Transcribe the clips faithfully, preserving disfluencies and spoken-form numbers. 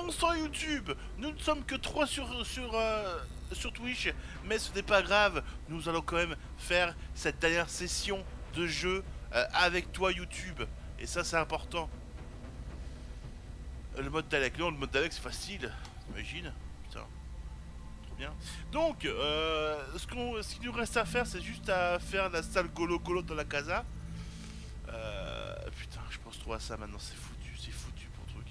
onze sur YouTube. Nous ne sommes que trois sur, sur, euh, sur Twitch. Mais ce n'est pas grave. Nous allons quand même faire cette dernière session de jeu euh, avec toi YouTube. Et ça c'est important. Le mode d'Alec, non, le mode d'Alec c'est facile. T'imagines? Putain. Trop bien. Donc, euh, ce, qu'on, ce qu'il nous reste à faire, c'est juste à faire la salle golo golo dans la casa. Euh, putain, je pense trop à ça maintenant, c'est foutu, c'est foutu pour le truc.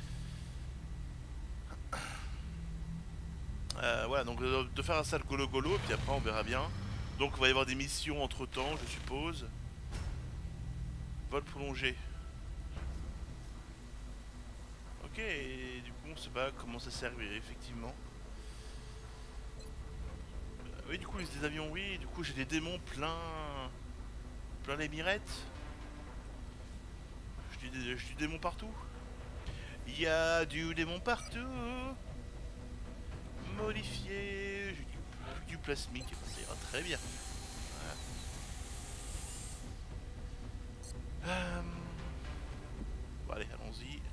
Euh, voilà, donc de, de faire un salle golo golo, et puis après on verra bien. Donc il va y avoir des missions entre temps, je suppose. Vol prolongé. Ok, et du coup on sait pas comment ça servirait effectivement. Euh, oui, du coup, les avions, oui, du coup j'ai des démons plein. plein les mirettes. Je dis, je dis démon partout. Il y a du démon partout. Modifié. J'ai du, du plasmique. Ça ira très bien. Voilà. Euh... Bon, allez, allons-y.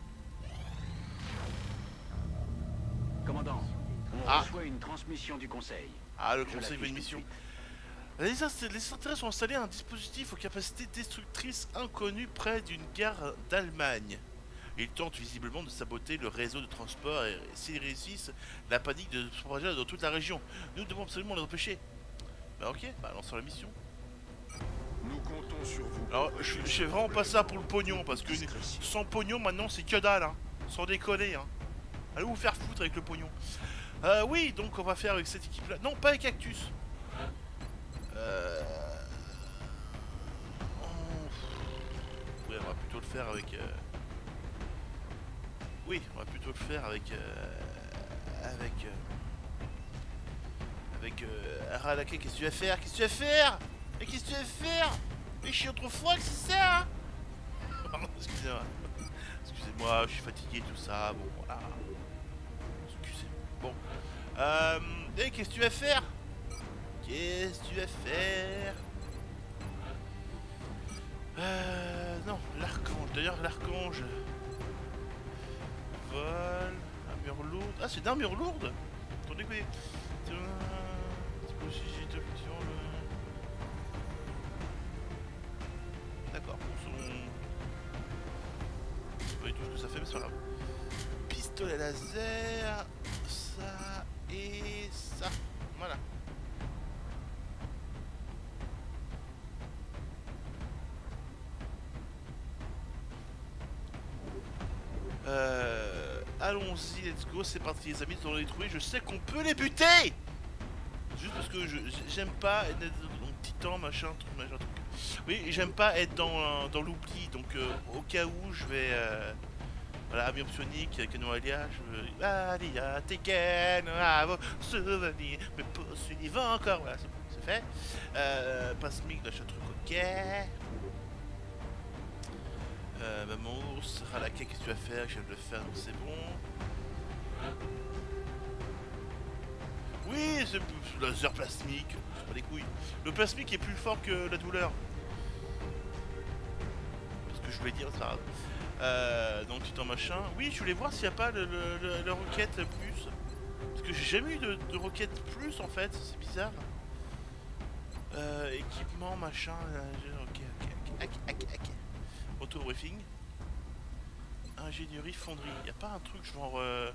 Commandant, on ah. reçoit une transmission du conseil. Ah, le conseil veut une mission. Les extraterrestres ont installé un dispositif aux capacités destructrices inconnues près d'une gare d'Allemagne. Ils tentent visiblement de saboter le réseau de transport et s'ils réussissent, la panique de se propager dans toute la région. Nous devons absolument les empêcher. Bah ok, bah lançons la mission. Nous comptons sur vous. Alors je, je fais vraiment pas ça pour le pognon, parce que sans pognon maintenant c'est que dalle, hein. Sans déconner, hein. Allez vous faire foutre avec le pognon. Euh, oui, donc on va faire avec cette équipe là. Non, pas avec Cactus. Euh... Oh... Oui, on va plutôt le faire avec... Euh... Oui, on va plutôt le faire avec... Euh... Avec... Euh... Avec... Euh... Aralake, qu'est-ce que tu vas faire? Qu'est-ce que tu vas faire? Mais qu'est-ce que tu vas faire? Mais je suis trop froid que c'est ça, hein. Excusez-moi. Excusez-moi, je suis fatigué, tout ça, bon, voilà. Excusez-moi. Bon. Euh... Et qu'est-ce que tu vas faire? Qu'est-ce que tu vas faire? Euh... Non, l'archange. D'ailleurs, l'archange... Vol... Armure lourde... Ah, c'est d'armure lourde? Attendez, écoutez. D'accord, son... Je sais pas du tout ce que ça fait, mais c'est pas grave. Pistolet laser... Ça... Et ça... Voilà. Euh, allons-y, let's go, c'est parti les amis, nous allons les trouver, je sais qu'on peut les buter. Juste parce que j'aime pas être dans titan, machin, truc, machin, truc. Oui, j'aime pas être dans, dans l'oubli, donc euh, au cas où je vais... Euh, voilà, ami optionique, canon alia, je veux... Alia, Tekken, à vos souvenirs, me poursuivre encore, voilà, c'est bon, c'est fait. Euh, Pasmic, d'achat truc, ok. Euh, maman ours, Ralake, qu'est-ce que tu vas faire? Je viens de le faire, donc c'est bon. Oui, c'est le laser plasmique, c'est pas des couilles. Le plasmique est plus fort que la douleur. C'est ce que je voulais dire, c'est pas grave. Euh, donc tu t'en machin. Oui, je voulais voir s'il n'y a pas le, le, le, le roquette plus. Parce que j'ai jamais eu de, de roquette plus en fait, c'est bizarre. Euh, équipement, machin. Euh, ok, ok, ok, ok, ok. Auto-briefing. Ingénierie, fonderie. Y a pas un truc genre... Euh...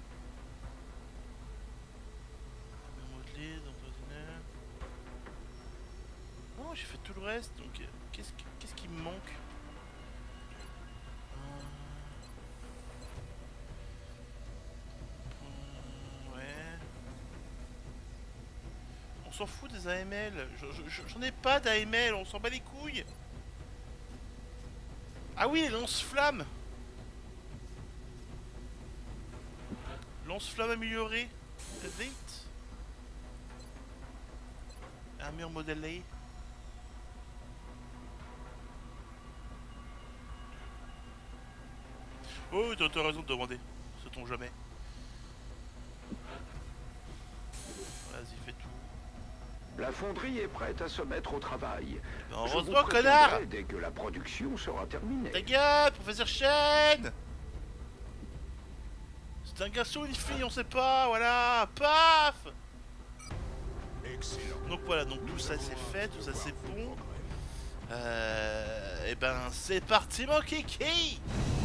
Modeler, dans ordinaire... Non, j'ai fait tout le reste, donc... Euh, Qu'est-ce qui, qu'est-ce qui me manque? euh... Ouais... On s'en fout des A M L. J'en ai pas d'A M L, on s'en bat les couilles. Ah oui, les lance-flammes. Lance-flamme améliorée. Vite. Armure modèle. Oh, t'as raison de demander. Sait-on jamais. Vas-y, fais tout. La fonderie est prête à se mettre au travail. Ben, heureusement, connard. Dès que la production sera terminée. Ta gueule, professeur Chen. C'est un garçon, une fille, on sait pas, voilà, paf. Excellent. Donc voilà, donc tout ça c'est fait, tout ça c'est bon. Euh, et ben c'est parti mon kiki.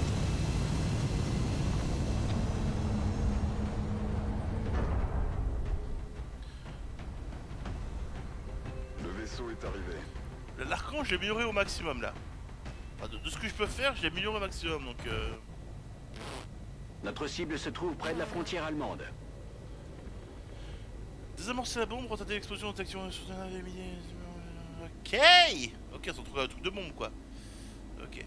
Le vaisseau est arrivé. L'archange, j'ai amélioré au maximum là. Enfin, de, de ce que je peux faire, j'ai amélioré au maximum donc. Euh... Notre cible se trouve près de la frontière allemande. Désamorcer la bombe, retarder l'explosion, détection, soutenir les milliers. Ok. Ok, ça trouve un truc de bombe quoi. Ok.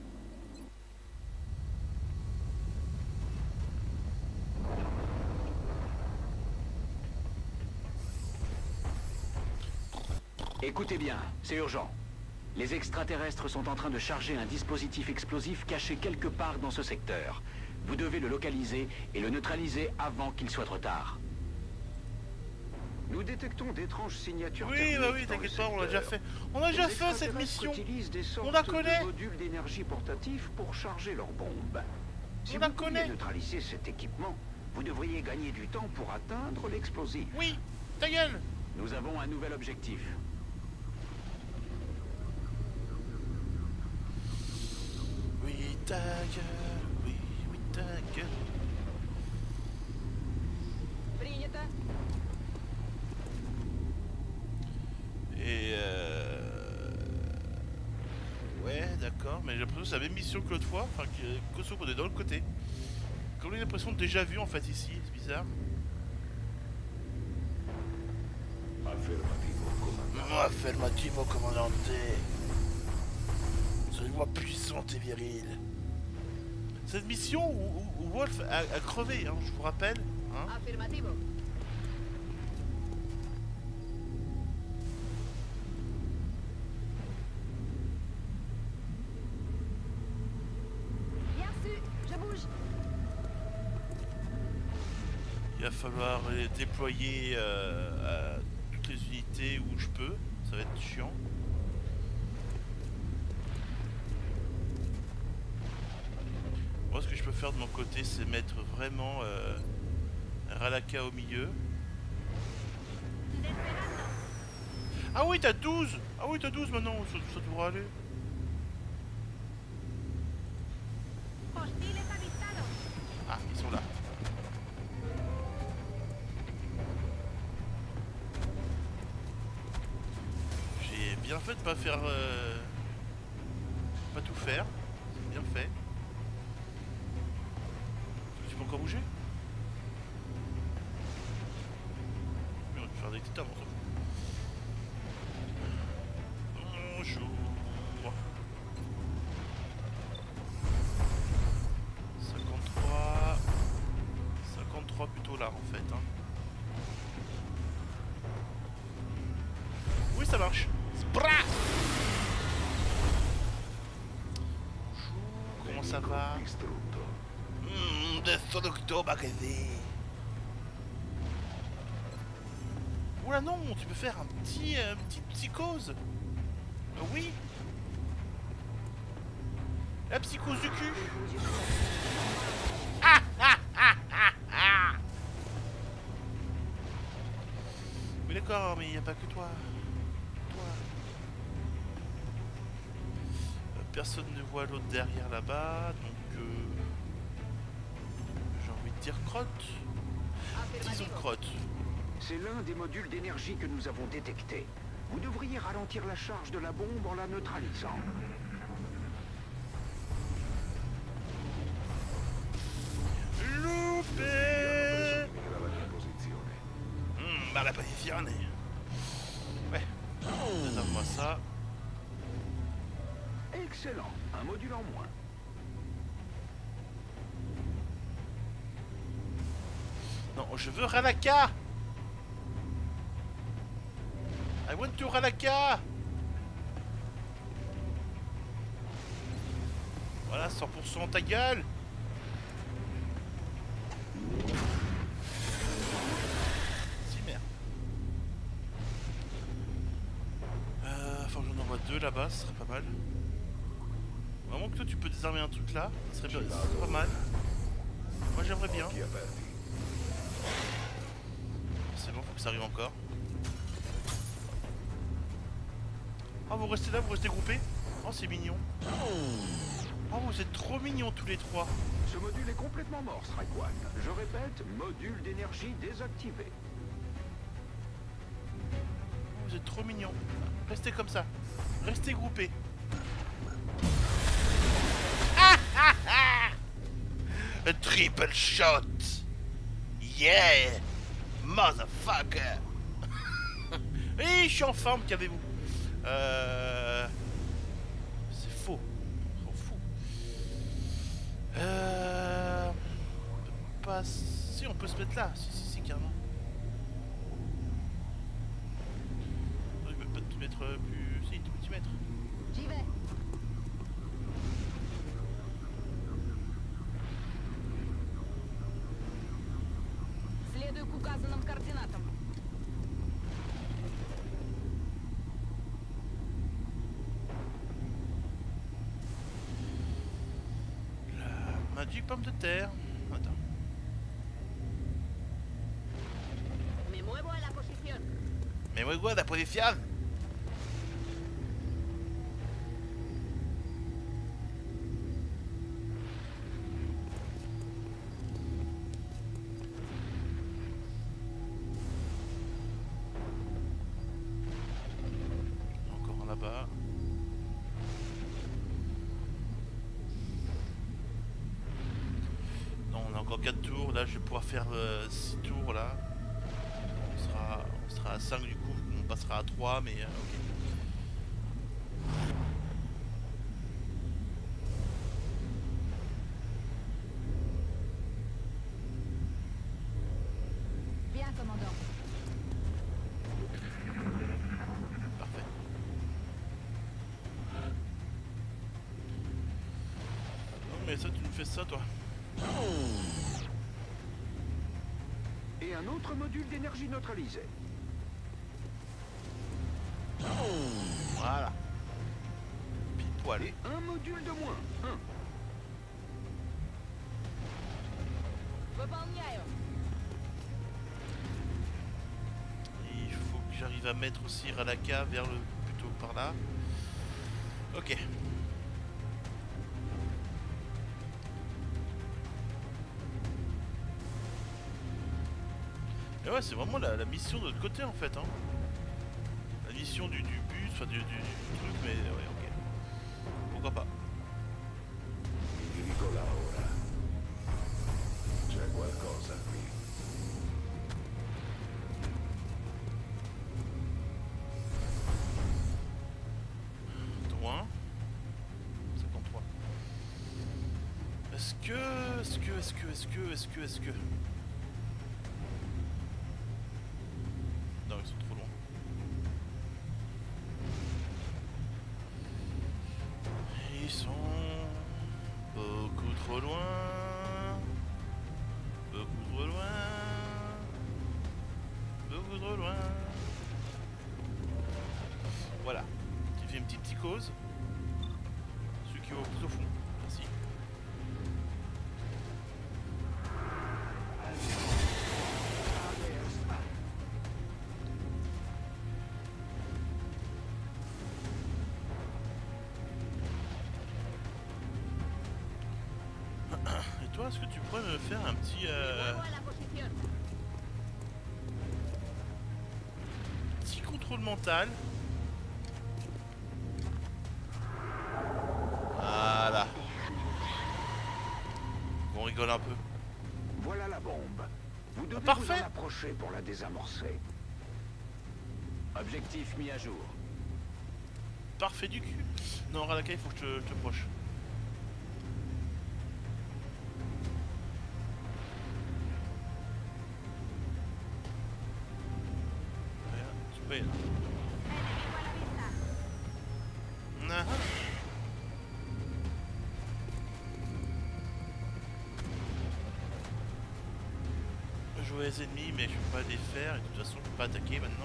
Écoutez bien, c'est urgent. Les extraterrestres sont en train de charger un dispositif explosif caché quelque part dans ce secteur. Vous devez le localiser et le neutraliser avant qu'il soit trop tard. Nous détectons d'étranges signatures. Oui, bah oui, t'inquiète pas, on l'a déjà fait. On a déjà fait cette mission. On la connaît. Des modules d'énergie portatifs pour charger leurs bombes. Si On la vous pouviez connaît. neutraliser cet équipement, vous devriez gagner du temps pour atteindre l'explosif. Oui, ta gueule. Nous avons un nouvel objectif. Oui, ta gueule. Oui, oui, ta gueule. Et euh... ouais, d'accord, mais j'ai l'impression que c'est la même mission que l'autre fois, enfin que, que sauf qu'on est dans le côté. Comme on a l'impression de déjà vu en fait ici, c'est bizarre. Affirmativo, commandant. Affirmativo, commandante. C'est une voix puissante et virile. Cette mission où, où- où Wolf a, a crevé, hein, je vous rappelle. Hein. Affirmativo. Bien reçu, je bouge. Il va falloir les déployer euh, à toutes les unités où je peux. Ça va être chiant. Moi, ce que je peux faire de mon côté, c'est mettre vraiment euh, Ralaka au milieu. Ah oui, t'as douze. Ah oui, t'as douze maintenant, ça, ça devrait aller. Hostiles avistados. Ah, ils sont là. J'ai bien fait de pas faire... Euh... Pas tout faire. C'est bien fait. Tu peux encore bouger? Oui, on peut faire des titans, on s'en fout. Bonjour. cinquante-trois. cinquante-trois plutôt là en fait. Hein. Oui, ça marche. Spra. Bonjour, comment ça va? Distrutto. Mmm, destructo magazine. Oula non, tu peux faire un petit, euh, petit psychose. Euh, oui. La psychose du cul. Ah, ah, ah, ah, ah. Oui d'accord, mais il n'y a pas que toi. Toi. Euh, personne ne voit l'autre derrière là-bas, donc euh, j'ai envie de dire crotte. Disons Affirmativo. crotte. C'est l'un des modules d'énergie que nous avons détecté. Vous devriez ralentir la charge de la bombe en la neutralisant. Loupé. Era la mia posizione. Hum, ma la posizione. Ouais. Donne-moi ça. Excellent, un module en moins. Non, je veux Ralaka. I want to Ralaka. Voilà, cent pour cent ta gueule. Si merde. Euh, enfin, j'en envoie deux là-bas, ce serait pas mal. Vraiment que toi tu peux désarmer un truc là, ça serait, bien, ça serait pas mal. Moi j'aimerais bien. Occhi aperti. C'est bon, faut que ça arrive encore. Oh, vous restez là, vous restez groupés? Oh, c'est mignon. Oh, vous êtes trop mignons tous les trois. Ce module est complètement mort, Strike One. Je répète, module d'énergie désactivé. Oh, vous êtes trop mignons. Restez comme ça. Restez groupés. Ah, ah, ah. A triple shot. Yeah. Motherfucker. Oui, je suis en forme, qu'avez-vous? Euh... C'est faux. On s'en fout. Euh... On peut pas... Si, on peut se mettre là. Si, si, si, carrément. Je peux pas te mettre plus... Si, tout petit mètre. J'y vais. Следуй к указанным координатам. La magic pomme de terre. Attends. Me muevo a la posición. Mais ouais, quoi, la position? Encore un là-bas. Non, on a encore quatre tours. Là, je vais pouvoir faire six tours là. On sera, on sera à cinq du coup. On passera à trois, mais euh, ok. Bien, commandant. Parfait. Non, mais ça, tu nous fais ça, toi. Et un autre module d'énergie neutralisé. Voilà. Pile poil. Et un module de moins. Un. Выполняю. Il faut que j'arrive à mettre aussi Ralaka vers le... plutôt par là. Ok. Et ouais, c'est vraiment la, la mission de l'autre côté en fait. Hein. La mission du, du bus, enfin du, du, du truc, mais ouais, ok. Pourquoi pas. Mi dirigo là ora. C'è qualcosa qui. Loin. cinquante-trois. Est-ce que... Est-ce que... Est-ce que... Est-ce que... Est-ce que... Est-ce que... Non, ils sont trop loin. Ils sont... beaucoup trop loin. Beaucoup trop loin. Beaucoup trop loin. Voilà. J'ai fait une petite psychose. Ceux qui vont plus au fond. Merci. Et toi, est-ce que tu pourrais me faire un petit... Me Euh, muevo a la posición. petit contrôle mental? Voilà. On rigole un peu. Voilà la bombe. Vous devez vous parfait. en approcher pour la désamorcer. Objectif mis à jour. Parfait du cul. Non, Ralaka, il faut que je te, je te proche. Regarde, tu peux y aller. Enemigo a la vista. Ah. Je vois les ennemis, mais je peux pas les faire. Et de toute façon, je peux pas attaquer maintenant.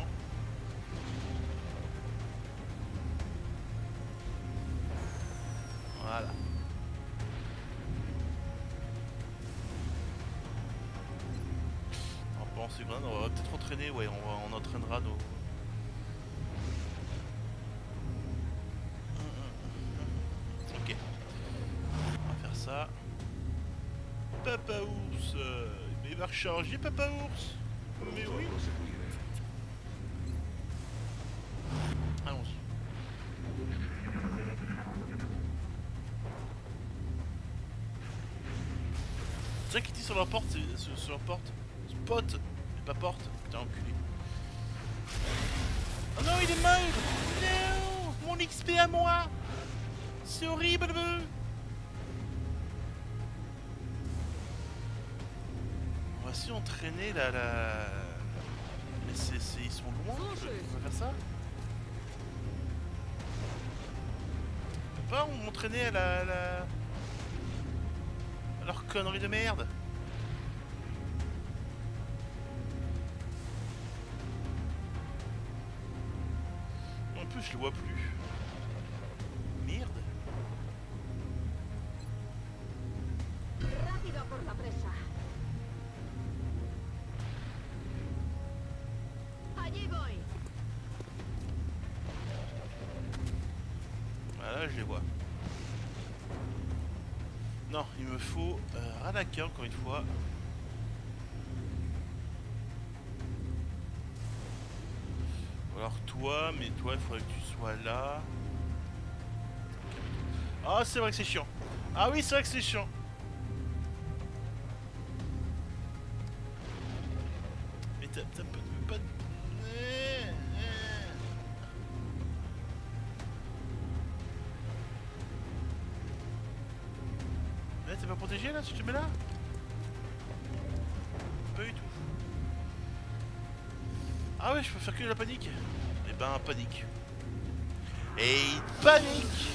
Voilà. lancer grenade, on va peut-être entraîner, ouais, on, va, on entraînera nos... Ok. On va faire ça. Papa ours, euh, mais il va recharger Papa ours. Mais Pronto a oui. proseguire. Allons-y. C'est ça qui dit sur la porte, c'est sur, sur la porte. Spot, mais pas porte. Putain enculé. Oh non, il est mort. Non, mon X P à moi. C'est horrible. On va essayer d'entraîner la la. Mais c'est, c'est, ils sont loin. On va faire ça. On peut pas m'entraîner à la, la... à leur connerie de merde. En plus je le vois plus. Merde. Rápido por la presa. Allí voy. Voilà, je les vois. Non, il me faut euh, Ranaka encore une fois. Ou alors toi, mais toi il faudrait que tu sois là. Ah c'est vrai que c'est chiant. Ah oui c'est vrai que c'est chiant. Mais t'as t'as pas de... T'es pas protégé là si je te mets là? Pas du tout. Ah ouais je peux faire que de la panique. Et ben panique. Et il panique.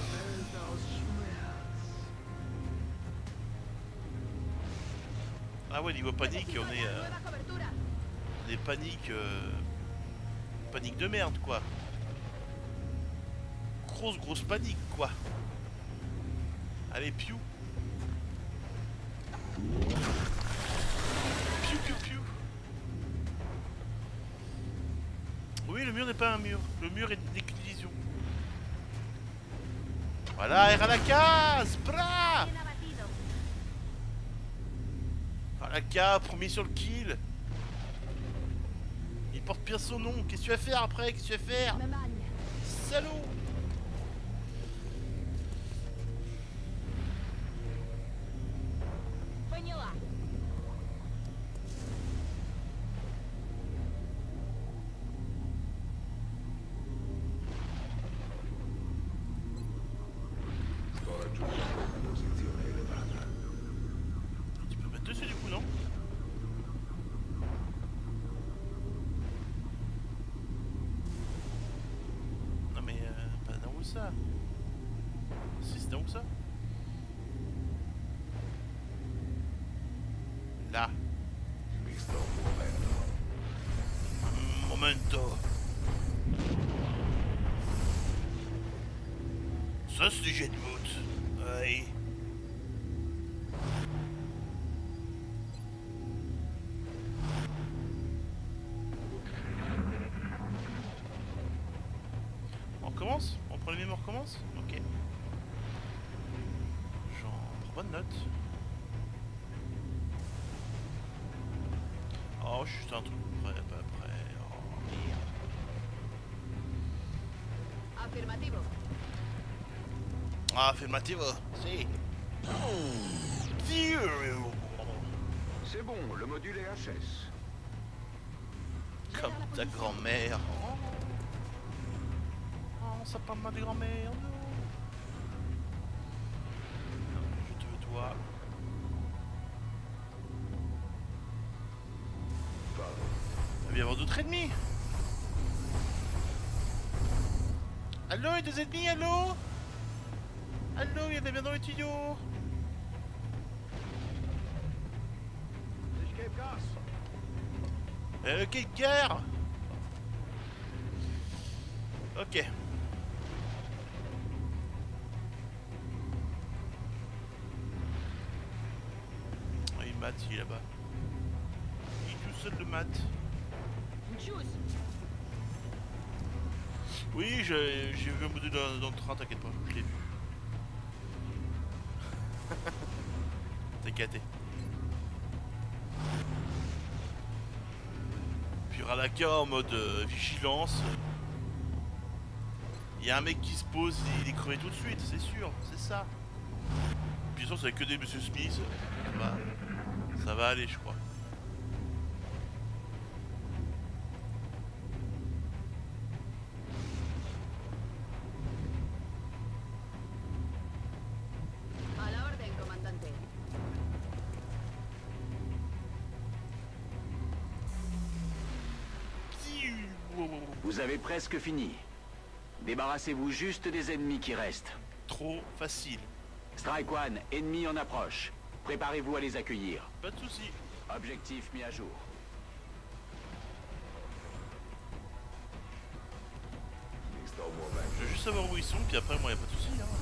Ah ouais niveau panique on est... Euh, Nueva cobertura. on est panique... Euh, panique de merde quoi. Grosse grosse panique quoi. Allez piou. Piou piou piou. Oui le mur n'est pas un mur. Le mur est n'est qu'une illusion. Voilà, R à la case. Bra. Bien abatido. R à la case, premier sur le kill. Il porte bien son nom. Qu'est-ce que tu vas faire après? Qu'est-ce que tu vas faire? Me magne. Salaud. Поняла. Sto raggiungendo una posizione elevata. Tu peux mettre dessus du coup non? Non mais euh, pas dans où ça? Si c'est dans où ça? Là. Mi sto muovendo. Un momento. Ça c'est du jet de moot. Ouais. On recommence? On prend les mêmes, on recommence? Ok. J'en prends bonne note. Oh, je suis un truc prêt, pas prêt. Oh merde. Afirmativo. Ah, affermativo, si. C'est bon, le module est H S. Comme ta grand-mère. Oh, oh ça parle mal de grand-mère, non. Non, je te veux toi. Il va y avoir d'autres ennemis. Allô, il y a des ennemis, allô? Allô, il y en a bien dans le tuyau. Euh, quelle guerre? Ok. Oh, il m'a dit là-bas. Il est tout seul le mat. Mчусь. Oui, j'ai j'ai vu un module dans, dans le train, t'inquiète pas, je l'ai vu. T'es gâté. Puis Ralaka en mode euh, vigilance. Il y a un mec qui se pose, il est crevé tout de suite, c'est sûr, c'est ça. Puis sûr, c'est que des Monsieur Smith. Ça va, ça va aller, je crois. A la orden, comandante. Vous avez presque fini. Débarrassez-vous juste des ennemis qui restent. Trop facile. Strike One, ennemi en approche. Préparez-vous à les accueillir. Pas de soucis. Objectif mis à jour. Mi sto muovendo. Je veux juste savoir où ils sont, puis après, moi, y a pas de soucis. Hein.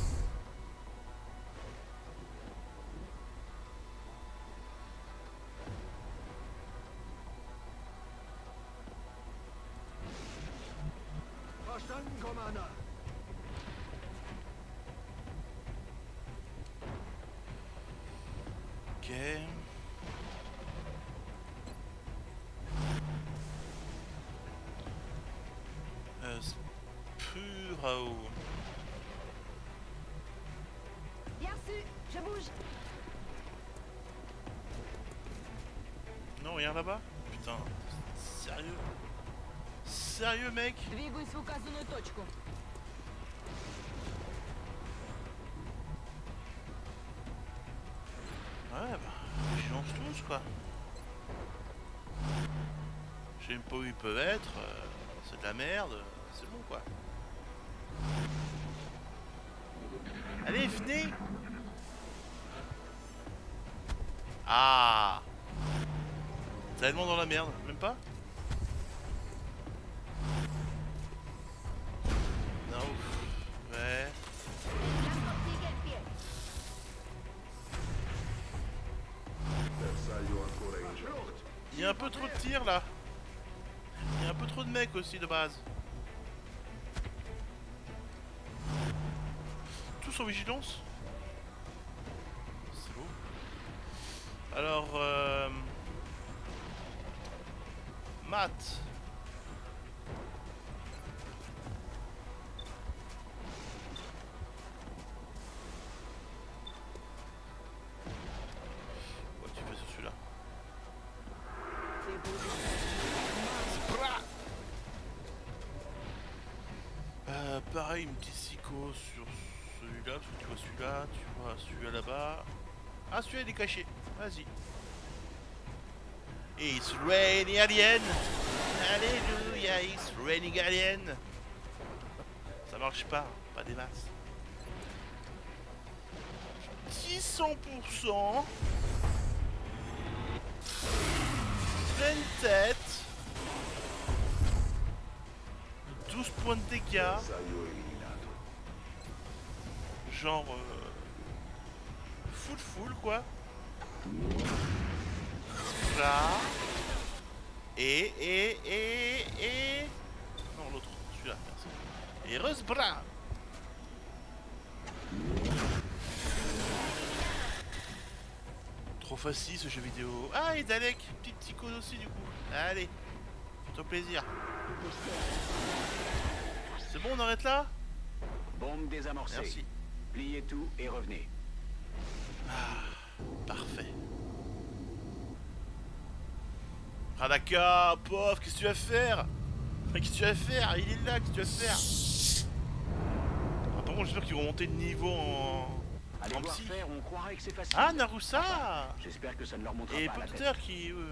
Verstanden, Commander. Ok. Euh, Spurao. Bien reçu. Je bouge. Non, rien là-bas? Putain. Sérieux? Sérieux, mec? Двигаюсь в указанную точку. Ouais, bah, je lance tous, quoi. Je sais même pas où ils peuvent être. euh, c'est de la merde. C'est bon, quoi. Allez, venez! Ah! Tellement dans la merde, même pas? Non, ouais. Blanco sigue en pie. Bersaglio ancora in gioco. Il y a un peu trop de tirs là. Il y a un peu trop de mecs aussi de base. Tous en vigilance. C'est beau. Alors, euh... Matt. Quoi tu fais sur celui-là? Sprat. Euh, pareil, une petite psycho sur celui-là, parce que tu vois celui-là, tu vois celui-là là-bas. Ah, celui-là il est caché, vas-y. It's raining alien. Alléluia, it's raining alien. Ça marche pas, pas des masses. six cents pour cent. Pleine tête. douze points de dégâts. Bersaglio eliminato. Genre euh, full full quoi. Là. Et et et et non l'autre, celui-là, merci. Et Rusbra. Trop facile ce jeu vidéo. Ah et Dalek, petite psychose aussi du coup. Allez, fais-toi plaisir. C'est bon, on arrête là? Bombe désamorcée. Merci. Pliez tout et revenez. Parfait. Radaka, pauvre, qu'est-ce que tu vas faire? Qu'est-ce que tu vas faire? Il est là, qu'est-ce que tu vas faire? Ah, par contre, j'espère qu'ils vont monter de niveau en, Allez en voir psy. faire, on croirait que c'est facile. Ah, Narusa! J'espère que ça ne leur montera Et pas à la tête. Potter qui... euh,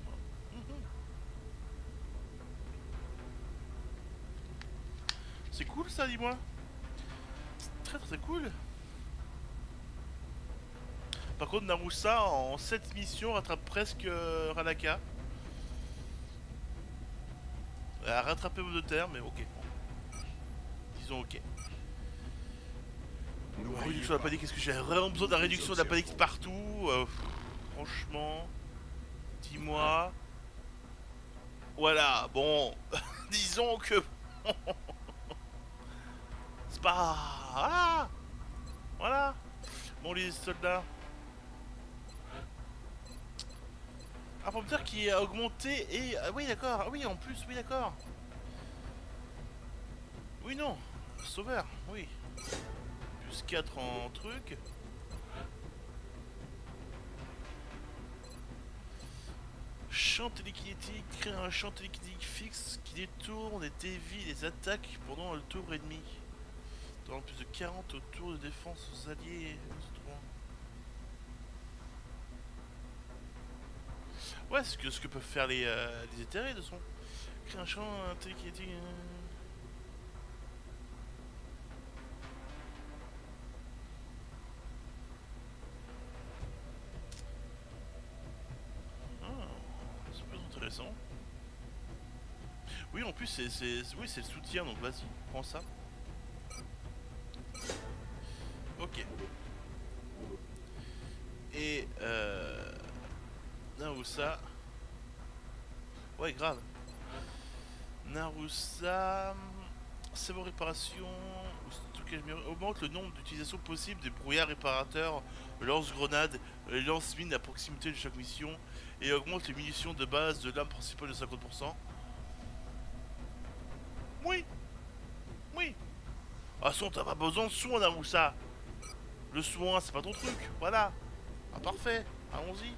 C'est cool ça, dis-moi. C'est très très cool. Par contre, Narusa en sept missions rattrape presque euh, Ranaka. Elle a rattrapé mot de terre, mais ok. Disons ok. La réduction de la panique, est-ce que j'ai vraiment besoin de la réduction de la panique partout? euh, pff, Franchement, dis-moi. Voilà, bon, disons que... C'est pas... Voilà. Voilà. Bon, les soldats. Ah, pour me dire qu'il a augmenté et... Ah oui, d'accord. Ah oui, en plus, oui, d'accord. Oui, non. Sauveur, oui. Plus quatre en truc. Champ télékinétique. Crée un champ télékinétique fixe qui détourne et dévie les attaques pendant le tour ennemi. Dans plus de quarante autour de défense aux alliés. Ouais, c'est ce que, ce que peuvent faire les, euh, les éthérés de son. Créer un champ télékinétique. Ah, c'est plus intéressant. Oui, en plus, c'est oui, c'est le soutien, donc vas-y, prends ça. Ok. Et euh... Narusa. Ouais, grave. Narusa. C'est vos réparations. Augmente le nombre d'utilisations possibles des brouillards réparateurs, lance-grenades, lance-mines à proximité de chaque mission. Et augmente les munitions de base de l'arme principale de cinquante pour cent. Oui. Oui. De toute façon, t'as pas besoin de soin, Narusa. Le soin, c'est pas ton truc. Voilà. Ah, parfait. Allons-y.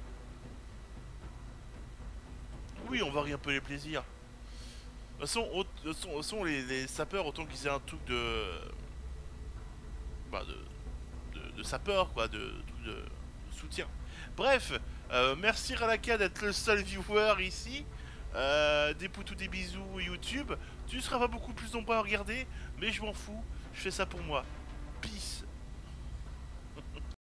Oui, on varie un peu les plaisirs. De toute façon, au, de toute façon, de toute façon les, les sapeurs, autant qu'ils aient un truc de... Bah, de... De, de sapeur, quoi, de, de, de soutien. Bref, euh, merci Ralaka d'être le seul viewer ici. Euh, des poutous, des bisous YouTube. Tu ne seras pas beaucoup plus nombreux à regarder, mais je m'en fous. Je fais ça pour moi. Peace.